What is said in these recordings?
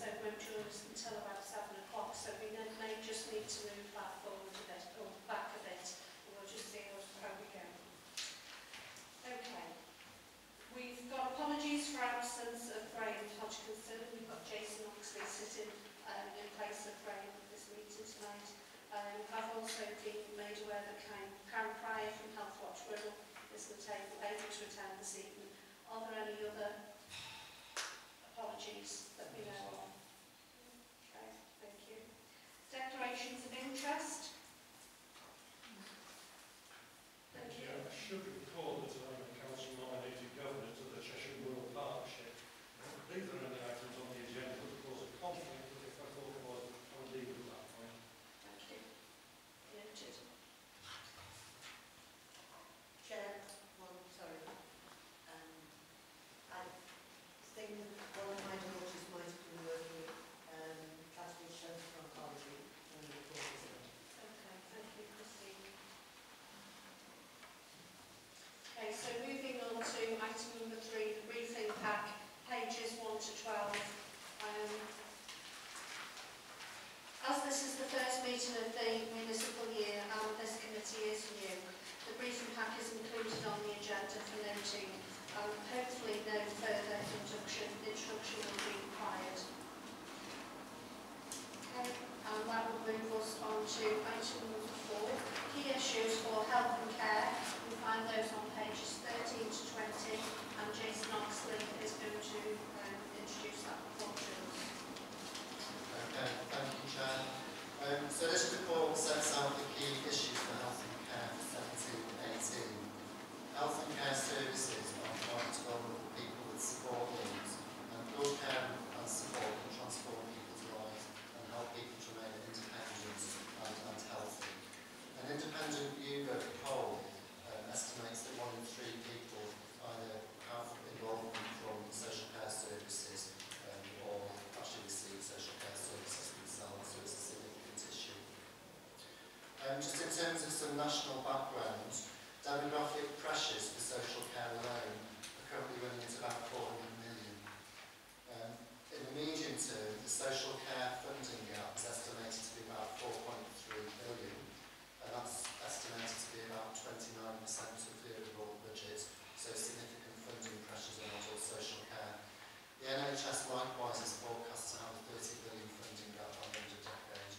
so won't join us until about 7 o'clock, so we may just need to move that forward a bit, or back a bit, and we'll just see how we go. Okay. We've got apologies for absence of Graham Hodgkinson. We've got Jason Oxley sitting in place of Graham at this meeting tonight. I've also been made aware that Karen Pryor from Health Watch Wirral is at the table, able to attend this evening. Are there any other apologies that we know of? Okay, thank you. Declarations of interest. Thank you. I should recall that I'm a council nominated governor to the Cheshire Wirral Partnership. These are only items on the agenda that cause a conflict, but if I thought it was, I would leave it at that point. Thank you. Noted. Chair, sorry. I think one of my daughters might have been working classical social oncology when the report was done. Okay, thank you, Christina. Okay, so moving on to item number 3, the briefing pack, pages 1 to 12. As this is the first meeting of the municipal year and this committee is new, the briefing pack is included on the agenda for noting, and hopefully no further introduction will be required. Okay, and that will move us on to item number 4, key issues for health and care. You'll find those on pages 13 to 20, and Jason Oxley is going to introduce that report to us. Okay, thank you, Chair. So this report sets out the key issues for health and care for 17-18. Health and care services are provided to vulnerable people with support needs, and good care and support can transform people's lives and help people to remain independent and healthy. An independent YouGov poll estimates that 1 in 3 people either have involvement from social care services or actually receive social care services themselves, so it's a significant issue. Just in terms of some national background, demographic pressures for social care alone are currently running at about 400 million. In the medium term, the social care funding gap is estimated to be about 4.3 billion, and that's estimated to be about 29% of the overall budget, so significant funding pressures on adult social care. The NHS likewise is forecast to have a 30 billion funding gap by the end of the decade.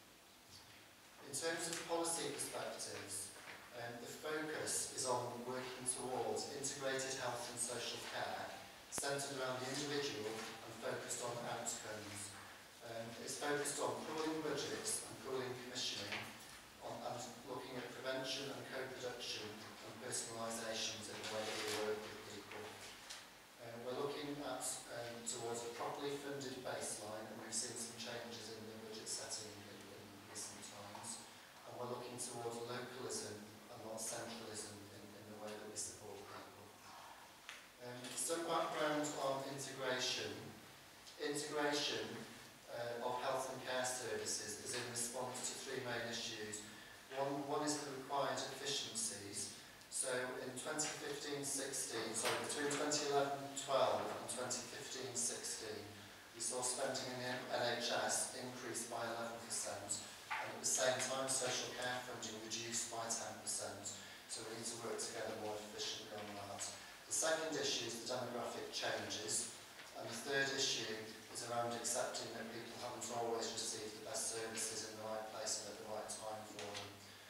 In terms of policy perspectives, the focus is on working towards integrated health and social care, centred around the individual and focused on outcomes. It's focused on pooling budgets and pooling commissioning, and looking at prevention and co-production and personalisations in the way that we work with people. We're looking at towards a properly funded baseline, and we've seen some changes in the budget setting in recent times, and we're looking towards localism and not centralism in the way that we support people. Some background on integration. Integration of health and care services is in response to 3 main issues. One is the required efficiencies. So in 2015-16, between 2011-12 and 2015-16, we saw spending in the NHS increase by 11%, and at the same time social care funding reduced by 10%. So we need to work together more efficiently on that. The second issue is the demographic changes, and the third issue is around accepting that people haven't always received the best services in the right place and at the right time for them.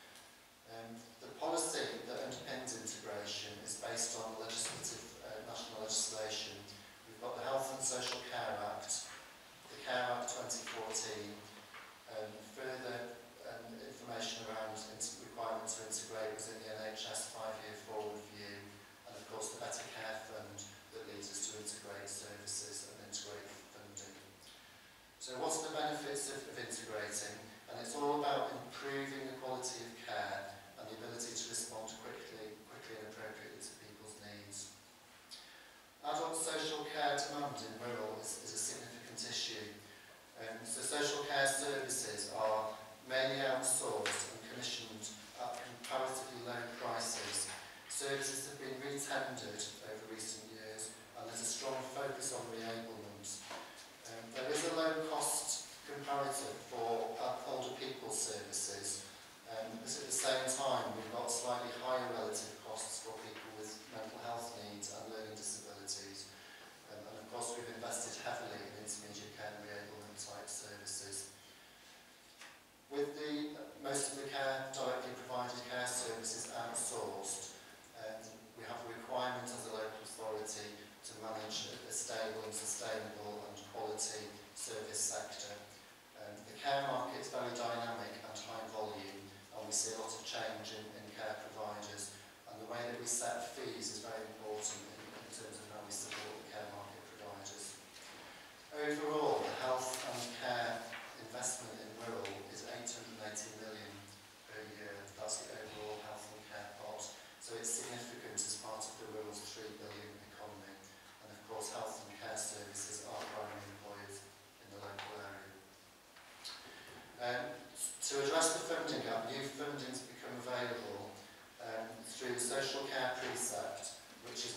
The policy that underpins integration is based on legislative national legislation. We've got the Health and Social Care Act, the Care Act 2014, further information around requirement to integrate was in the NHS 5-year forward view, and of course the Better Care Fund that leads us to integrate services and integrate funding. So what's the benefits of integrating? And it's all about improving the quality of care and the ability to respond quickly and appropriately to people's needs. Adult social care demand in Wirral is a significant issue. So social care services are mainly outsourced and commissioned at comparatively low prices. Services have been re-tendered over recent years, and there's a strong focus on re-ablement. There is a low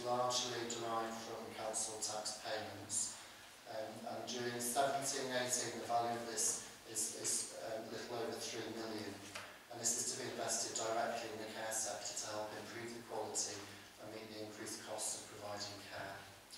largely derived from council tax payments. And during 17-18, the value of this is a little over 3 million. And this is to be invested directly in the care sector to help improve the quality and meet the increased costs of providing care.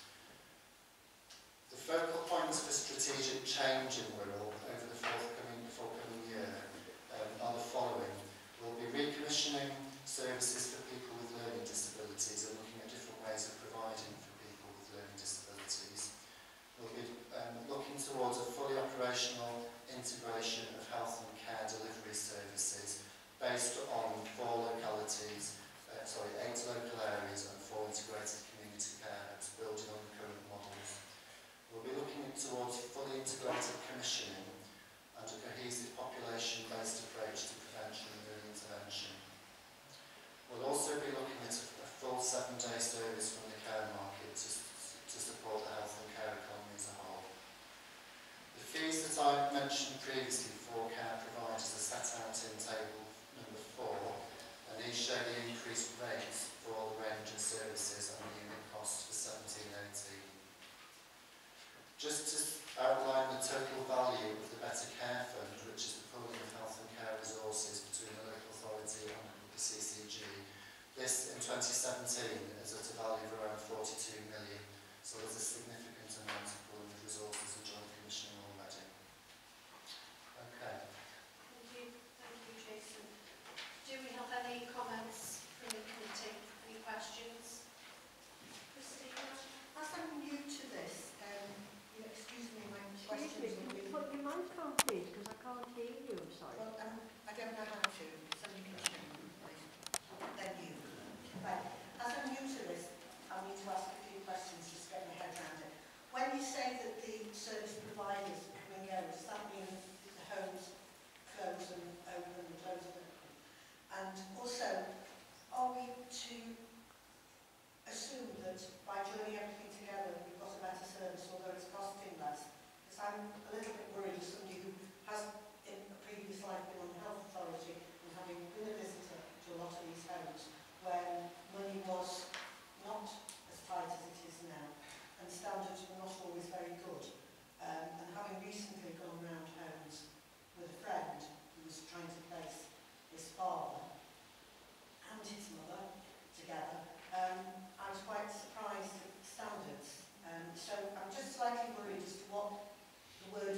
The focal points for strategic change in Wirral over the forthcoming year are the following. We'll be recommissioning services for people with learning disabilities and looking at different ways of providing for people with learning disabilities. We'll be looking towards a fully operational integration of health and care delivery services based on 8 local areas and 4 integrated community care hubs, building on the current models. We'll be looking towards fully integrated commissioning and a cohesive population-based approach to prevention and early intervention. We'll also be looking at a full 7-day service from the care market to support the health and care economy as a whole. The fees that I mentioned previously for care providers are set out in table number 4, and these show the increased rates for all the range of services and the unit costs for 17-18. Just to outline the total value of the Better Care Fund, which is the pooling of health and care resources between the local authority and the CCG, this in 2017 is at a value of around 42 million, so there's a significant amount of pooling of resources and joint commissioning already. Okay. Thank you, Jason. Do we have any comments from the committee? Any questions? Christina? As I'm new to this, you excuse me, my questions will be... Put your mic on, please, because I can't hear you, I'm sorry. Well, I don't know how to. Somebody can show me, please. Then you. Right. As I'm new to this, I need to ask a few questions just to get my head around it. When you say that the service providers come and go, does that mean the homes close and open and close and open? And also, are we to assume that by joining everything together we've got a better service, although it's costing less? Because I'm a little bit worried as somebody who has in a previous life been on the health authority and having been a visitor to a lot of these homes when money was not as tight as it is now and standards were not always very good. And having recently gone around homes with a friend who was trying to place his father and his mother together, I was quite surprised at the standards. So I'm just slightly worried as to what the word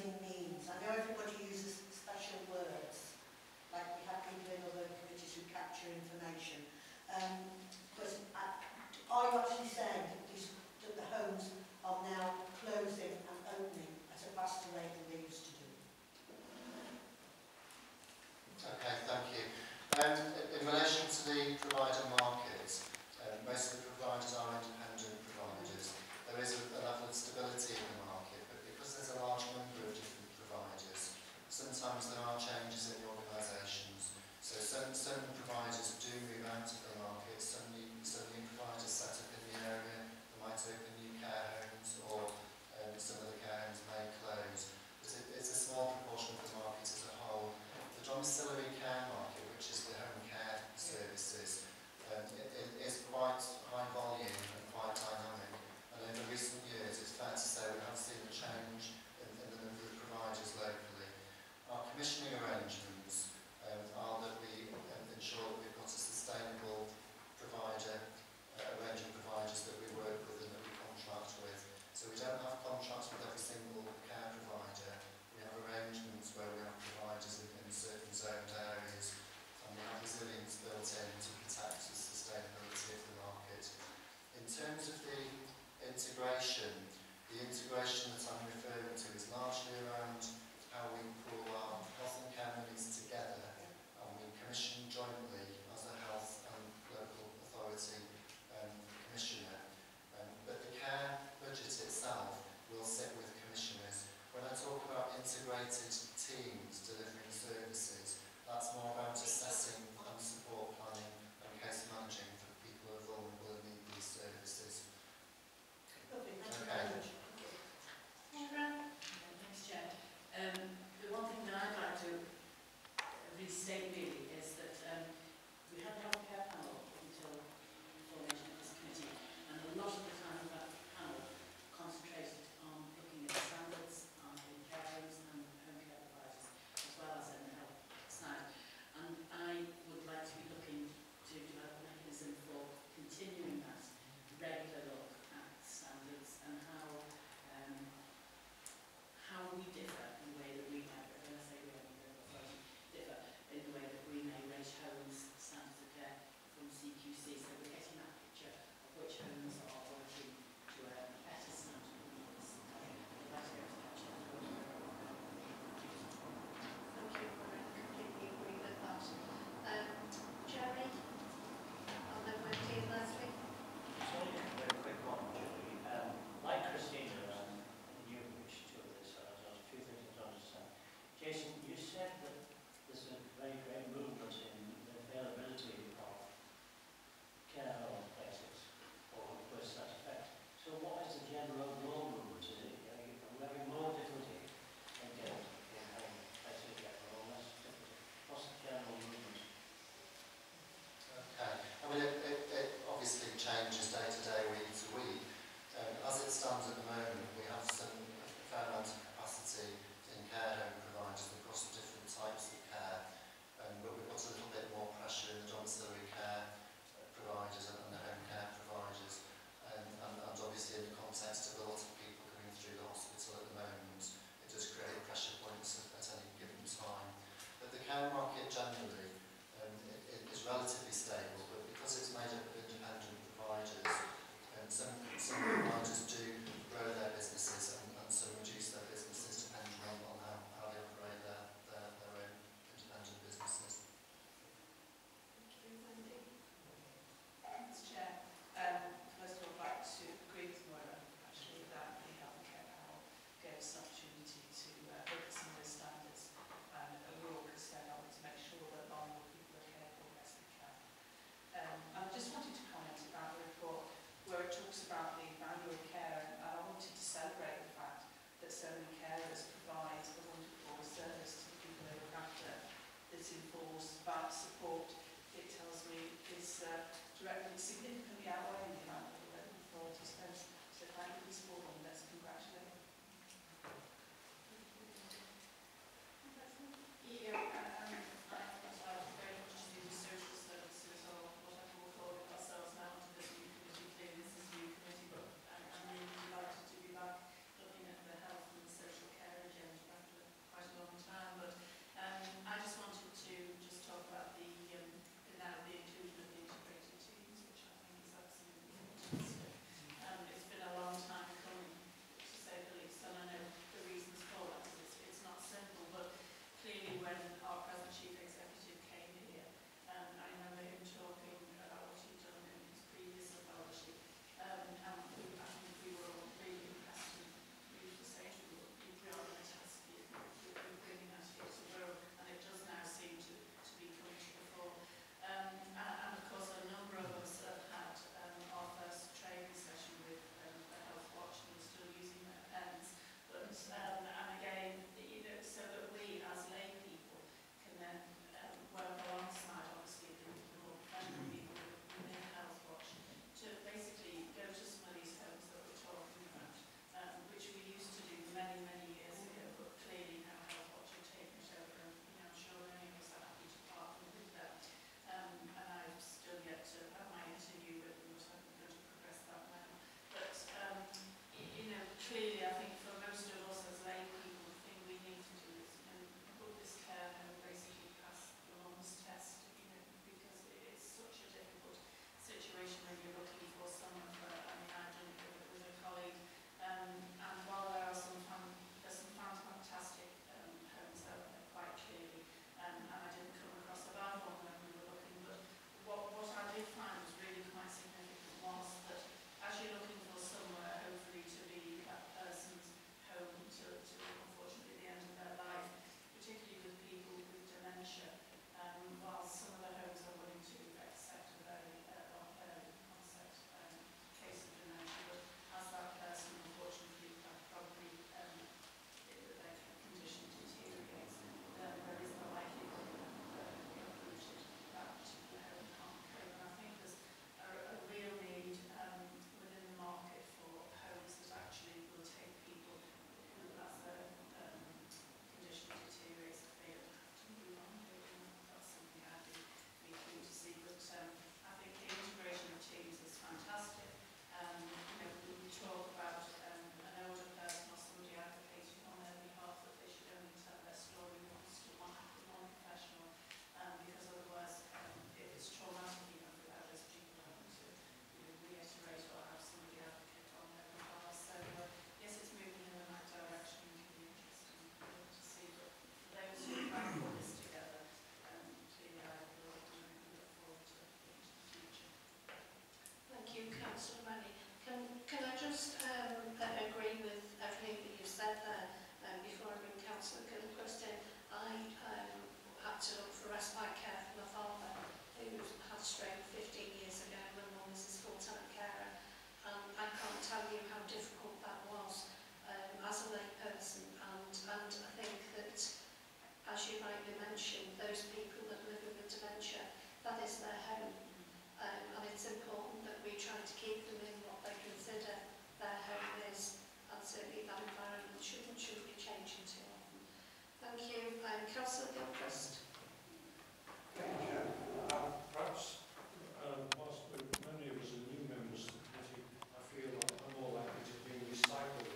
you, Councillor Rennie. Can I just agree with everything that you said there before I bring Councillor Gilchrist in? I had to look for respite care for my father, who had stroke 15 years ago when Mum was his full-time carer. I can't tell you how difficult that was as a lay person, and I think that, as you rightly mentioned, those people that live with dementia, that is their home, and it's important that we try to keep them in what they consider their home is, and certainly that environment shouldn't be changing too often. Thank you. Councillor Gilchrist. Thank you, Chair. Perhaps, whilst many of us are new members of the committee, I feel like I'm more likely to be recycled.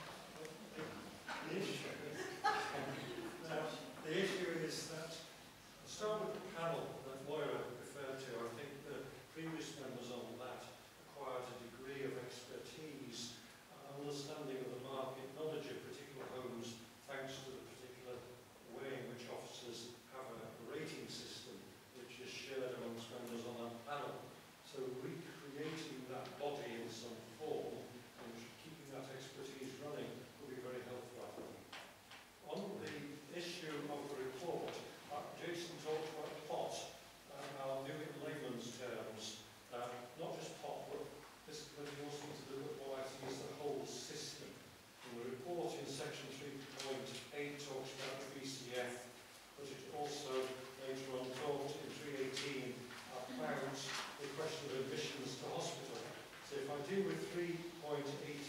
The issue is that, I'll start with the panel that Moira referred to. I think the previous members on that acquired a degree of expertise and understanding of the market, knowledge of particular homes, thanks to the particular way in which officers have a rating system which is shared amongst members on that panel. So recreating that body in some form and keeping that expertise running will be very helpful, I think. On the issue of the report, Jason talked about pot. I'll do it in layman's terms. Not just pot, but this committee also needs to look at what I see as the whole system. And the report in section 3.8 talks about VCF, but it also later on talked in 3.18 about the question of admissions to hospital. So if I deal with 3.18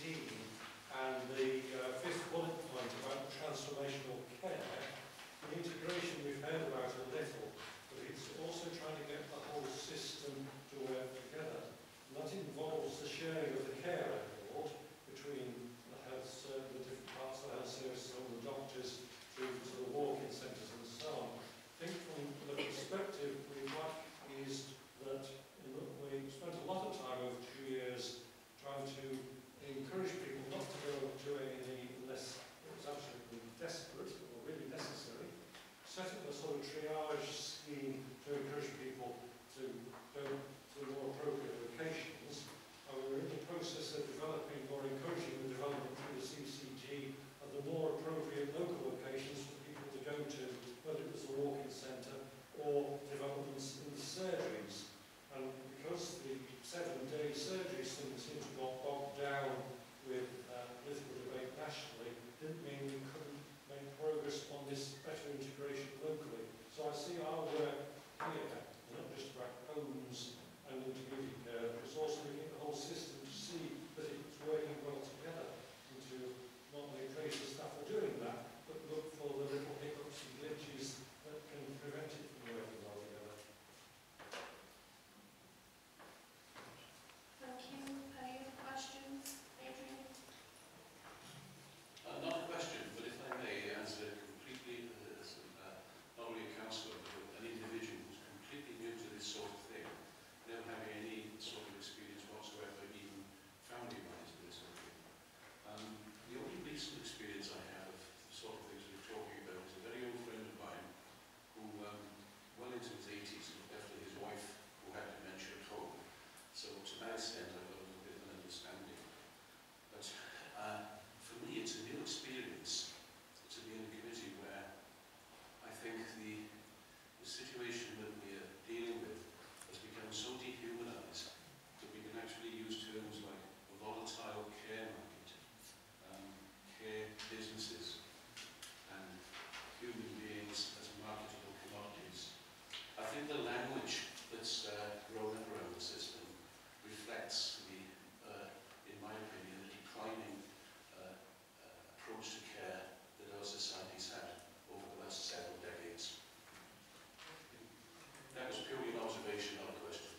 and the fifth bullet point about transformational care, the integration we've heard about a little, but it's also trying to get the whole system to work together. And that involves the sharing of the care record between the different parts of the health services and the doctors through to the walk-in centres and so on. I think from the perspective we like is that we spent a lot of time over 2 years trying to encourage people not to go to A&E unless it was absolutely desperate or really necessary. Set up a sort of triage scheme to encourage people to go to more appropriate locations. And we're in the process of developing or encouraging the development through the CCG of the more appropriate local locations for people to go to, whether it was a walk-in centre or developments in the surgeries. And because the 7-day surgery seemed to got bogged down with political debate nationally, didn't mean we couldn't make progress on this better integration locally. So I see our work here, not just about homes and integrated care, but it's also looking at the whole system to see that it's working well together, and to not only praise the staff for doing that, but look for the little hiccups and glitches that can prevent it from working well together. Thank you. Any other questions? Adrian? Not a question, but if I may answer completely, not only a councillor, but an individual who's completely new to this sort of thing, never having any sort of experience whatsoever, even family-wise with this sort of thing. The only recent experience I have of the sort of things we're talking about is a very old friend of mine who, well into his 80s, looked after his wife who had dementia at home. So to that extent, I've got a little bit of an understanding. But for me, it's a new experience to be in a committee where I think the situation that we are dealing with has become so dehumanised that we can actually use terms like a volatile care market, care businesses, and human beings as marketable commodities. I think the language that's grown up around the system reflects the, in my opinion, the declining approach to care that our society's had over the last several decades. That was purely an observation, not a question.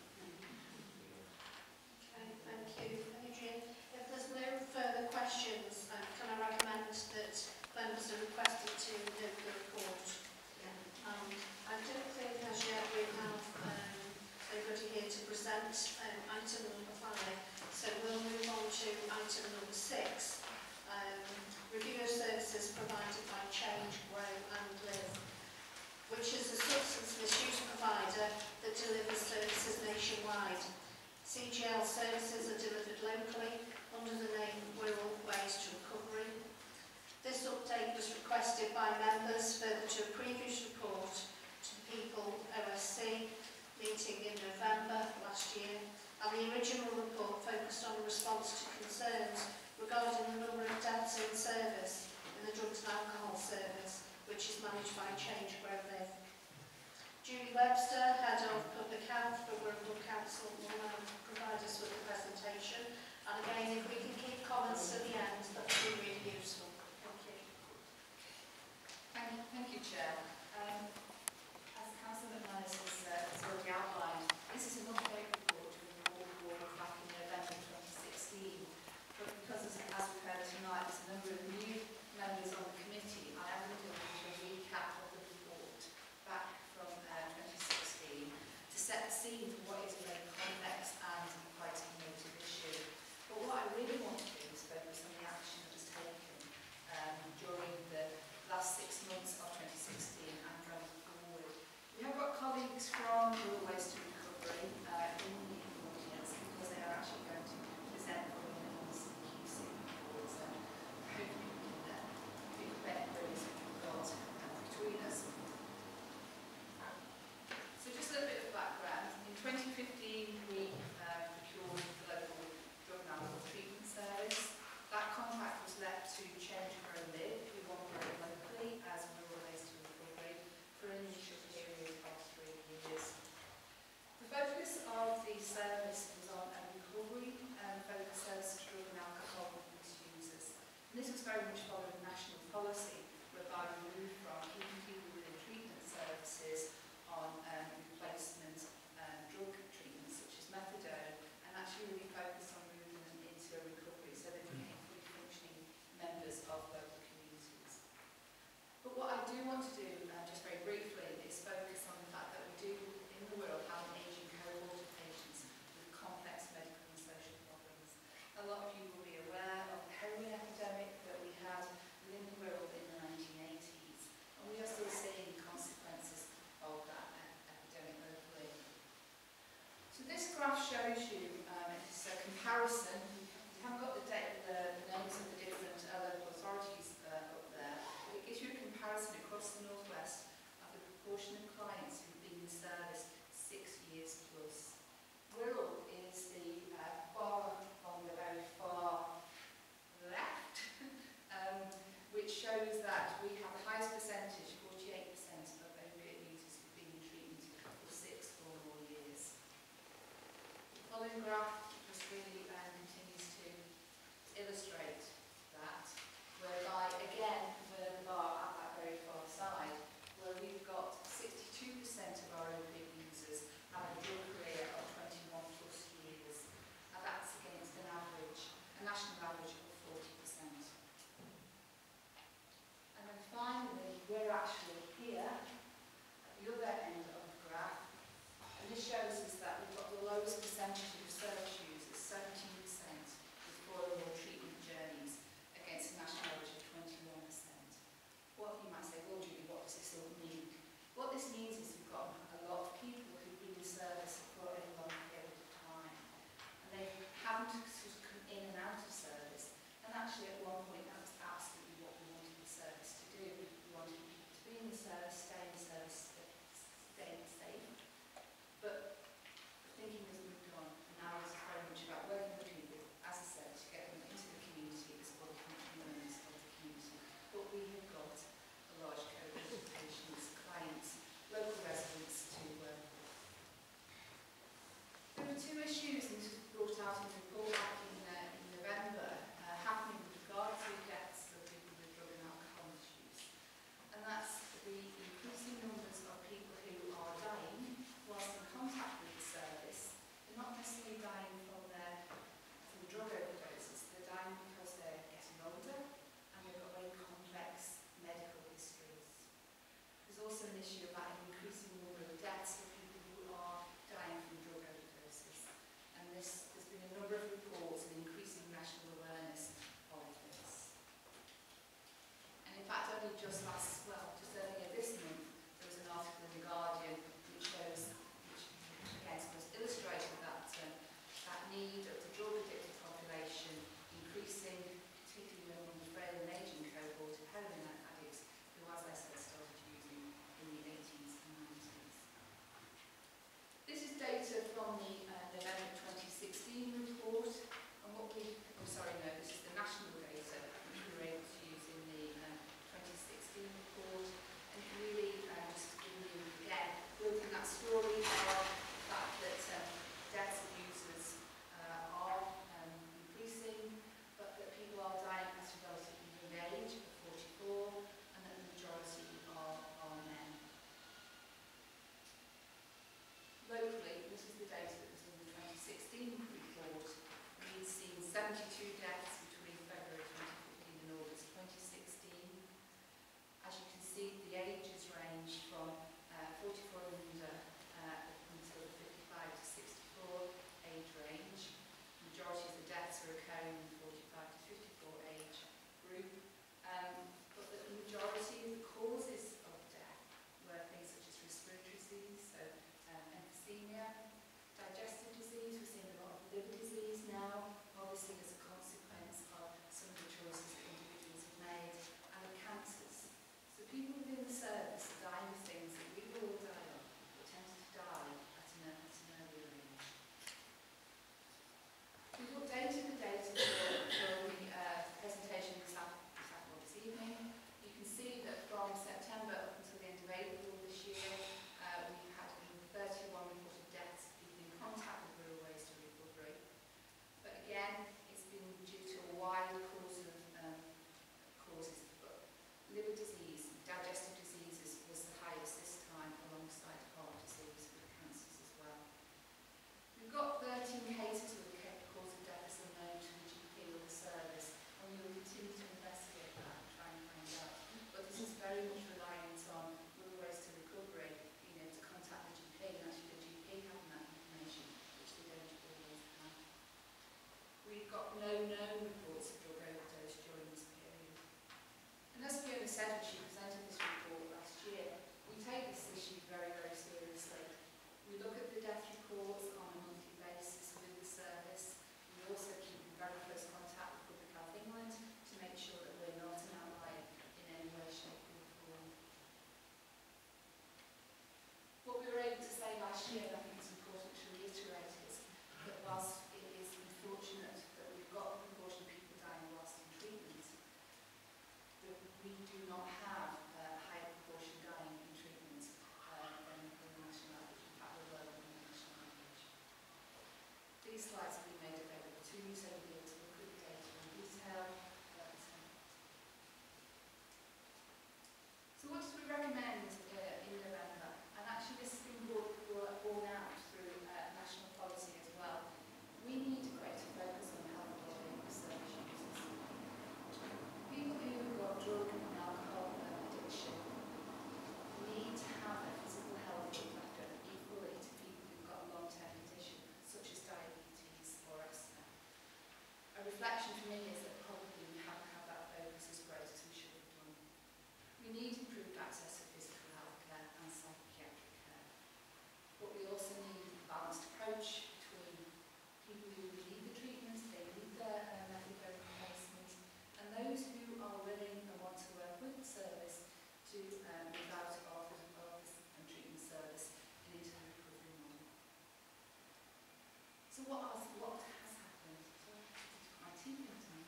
Okay, thank you. Adrian, if there's no further questions, can I recommend that members are requested to note the report? Yeah. I don't think as yet we have anybody here to present item number 5, so we'll move on to item number 6. Review of services provided by Change, Grow and Live, which is a substance misuse provider that delivers services nationwide. CGL services are delivered locally under the name Wirral Ways to Recovery. This update was requested by members further to a previous report to the People OSC meeting in November last year, and the original report focused on a response to concerns regarding the number of deaths in service in the drugs and alcohol service, which is managed by Change Grow Live. Julie Webster, Head of Public Health for Wirral Council, will now provide us with a presentation. And again, if we can keep comments to the end, that would be really useful. Thank you. Thank you, Chair. As Councillor McManus has already outlined, this is an update report to the report back in November 2016. But because, as we've heard tonight, there's a number of new members on the committee, I am going to do a recap of the report back from 2016 to set the scene for what is a very complex and quite emotive issue. But what I really want to do is focus on the action that was taken during the last 6 months of 2016 and going forward. We have got colleagues from Wirral Ways to Recovery in the audience because they are actually going to present on the CQC report. So hopefully we can pick up everybody's we've got between us. So just a little bit of background. In 2015 we procured the local drug and alcohol treatment service. That contract was let to Change Grow Live, who operate locally as Wirral Ways to Recovery for an initial period of 3 years. The focus of the service was on a recovery focused service to drug and alcohol misusers. And this was very much following national policy, whereby we moved from keeping people within treatment services on replacement drug treatments such as methadone, and actually really focused on moving them into a recovery so they became fully functioning members of local communities. But what I do want to do, just very briefly, is focus on the fact that we do in the world have an ageing cohort of patients with complex medical and social problems. A lot of you will be aware of the heroin epidemic that we had within the world in the 1980s, and we are still seeing consequences of that epidemic locally. So this graph shows you it's a comparison. We haven't got the names of the different local authorities up there, but it gives you a comparison across the northwest of the proportion of clients who've been in service 6 years plus. Wirral is the bar on the very far left, which shows that we have the highest percentage, 48% of opiate users who've been in treatment for 6 or more years. The following graph just really continues to illustrate that, whereby again we're the bar at that very far side. 22 deaths between February 2015 and August 2016. As you can see, the ages range from 44 and under up until the 55 to 64 age range. The majority of the deaths are occurring in the 45 to 54 age group. But the majority of the causes of death were things such as respiratory disease, so emphysema, digestive disease. We're seeing a lot of liver disease now, obviously as a consequence of some of the choices that individuals have made, and of cancers. So people within the service are dying of things that we will all die of, but tend to die at an earlier age. We've updated the data for the presentation this evening. You can see that from September up until the end of April this year, we've had 31 reported deaths of people in contact with Wirral waste and recovery. But again, it's been due to a wide causes, but liver disease, digestive diseases was the highest this time, alongside heart disease with cancers as well. We've got 13 cases with the cause of death as unknown to the GP or the service, and we will continue to investigate that and try and find out. But this is very much reliant on Wirral waste and recovery being able to contact the GP, and actually the GP having that information, which they don't always have. We've got no known reports of drug overdose during this period. And as Fiona said when she presented this report last year, we take this issue very, very seriously. We look at the death reports on a monthly basis with the service. We also keep in very close contact with Public Health England to make sure that we're not an outlier in any way, shape or form. What we were able to say last year, and I think it's important to reiterate, is that whilst it is unfortunate that we've got a proportion of people dying whilst in treatment, that we do not have a higher proportion dying in treatment than the national average. In fact, we're lower than the national average. These slides have been made available to you, so you'll be able to look at the data in detail. So what did we recommend in November? And actually this has been borne out through national policy as well. We need a greater focus on health and wellbeing of service users. People who've got drug and alcohol addiction need to have a physical health factor equally to people who've got a long-term condition, such as diabetes or asthma. A reflection for me is that probably we haven't had that focus as great as we should have done. We need improved access to physical health care and psychiatric care. But we also need a balanced approach between people who need the treatment, they need their methadone replacement, and those who are willing and want to work with the service to move out of the treatment service and into the recovery model. So what has happened? My team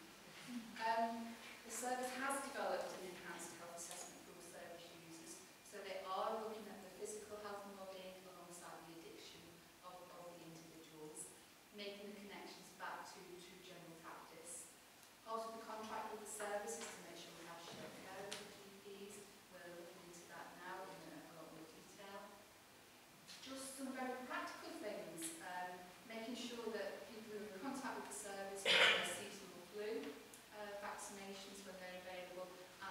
the service has developed an enhanced health assessment for all service users, so they are looking at the physical health and wellbeing alongside the addiction of the individuals, making the connections back to general practice. Part of the contract with the service is to make sure we have shared care with the GPs. We're looking into that now in a lot more detail. Just some very practical things, making sure that people who are in contact with the service have their seasonal flu vaccinations when they're available,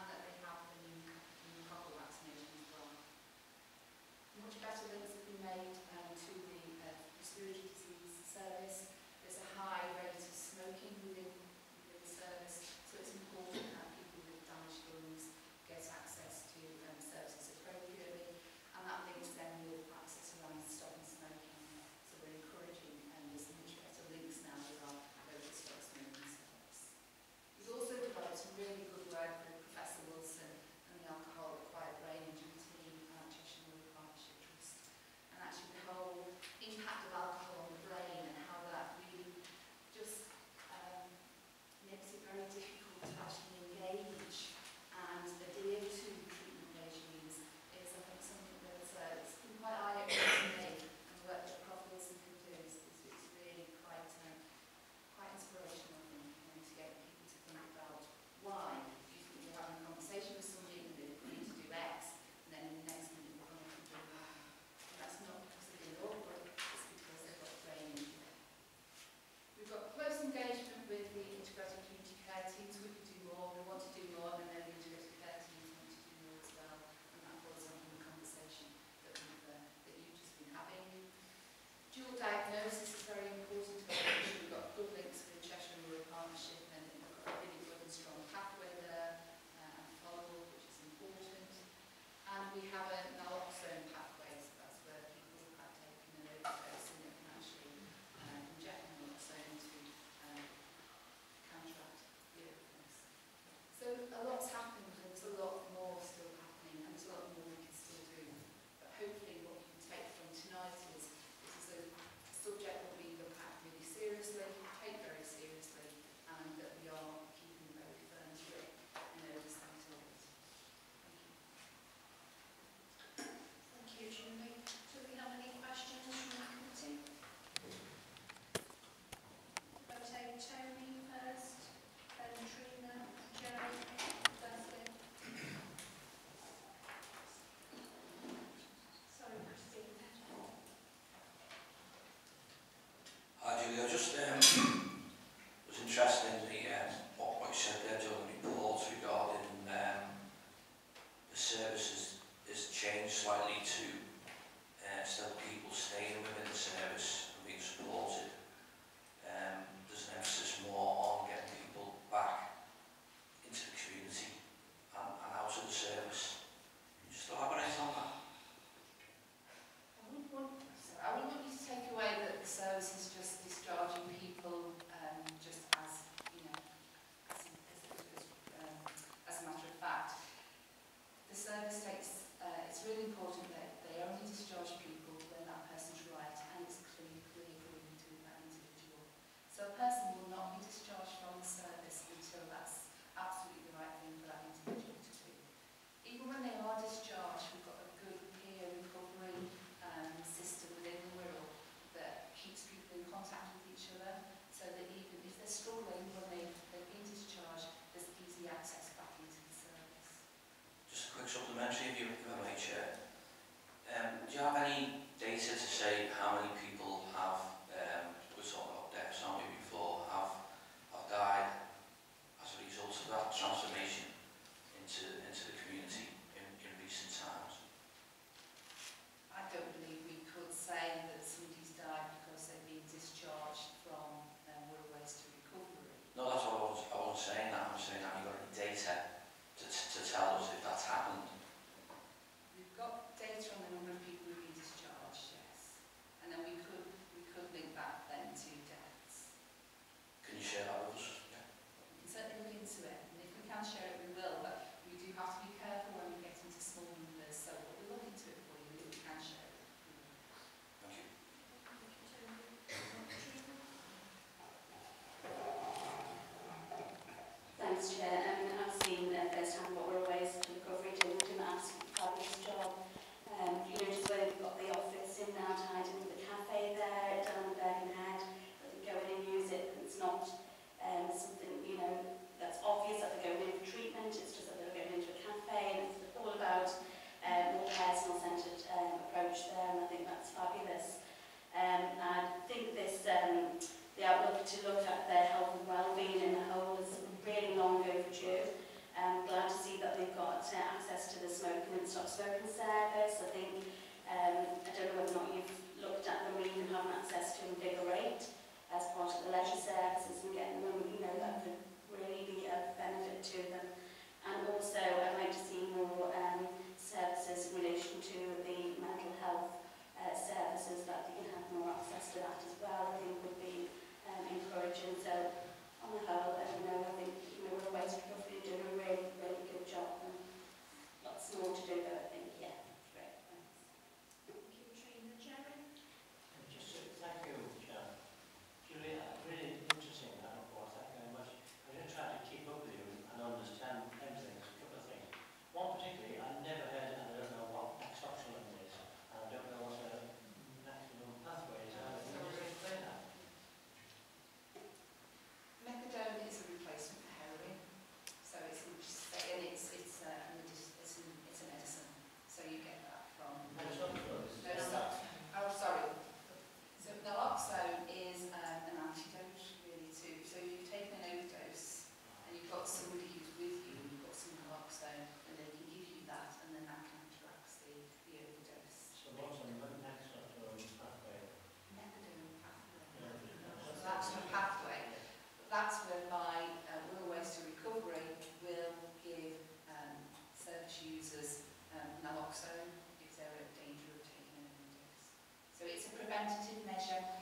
preventative measure